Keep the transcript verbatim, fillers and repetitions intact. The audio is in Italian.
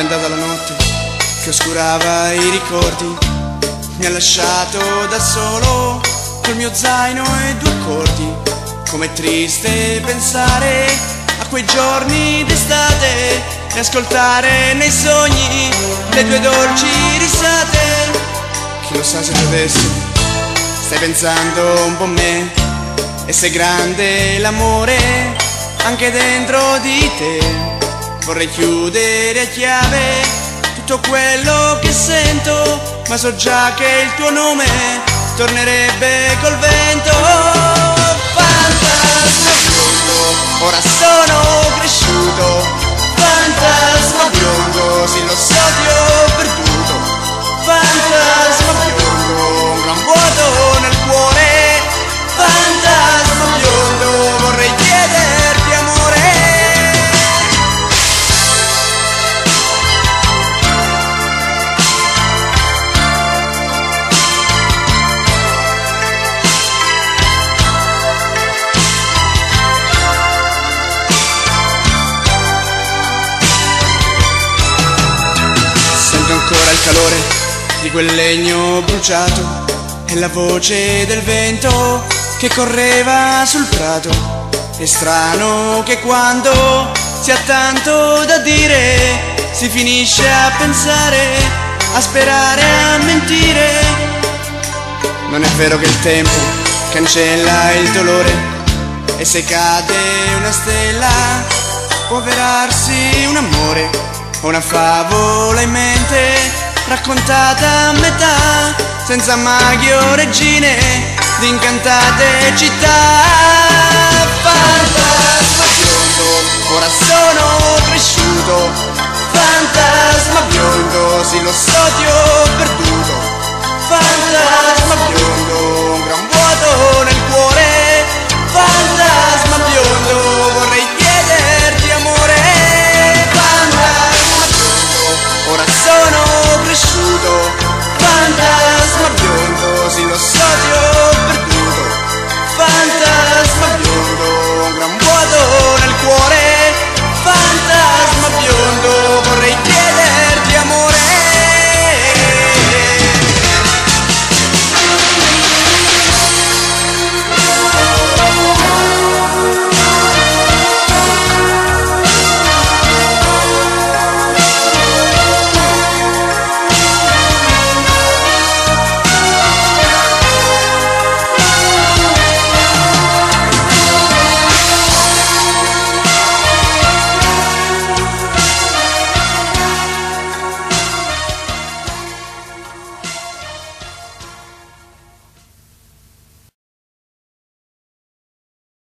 andata la notte che oscurava i ricordi, mi ha lasciato da solo col mio zaino e due accordi. Com'è triste pensare a quei giorni d'estate e ascoltare nei sogni le tue dolci risate. Chi lo sa se tu adesso stai pensando un po' a me e se è grande l'amore anche dentro di te. Vorrei chiudere a chiave tutto quello che sento, ma so già che il tuo nome tornerebbe col vento. Fantasma biondo, ora sono cresciuto. Fantasma biondo, sì lo so ti ho perduto. Fantasma biondo, un gran vuoto nel cuore. Fantasma biondo, vorrei chiederti amore. Sento ancora il calore di quel legno bruciato e la voce del vento che correva sul prato. È strano che quando si ha tanto da dire si finisce a pensare, a sperare, a mentire. Non è vero che il tempo cancella il dolore e se cade una stella può avverarsi un amore o una favola in mente raccontata a metà, senza maghi o regine di incantate città.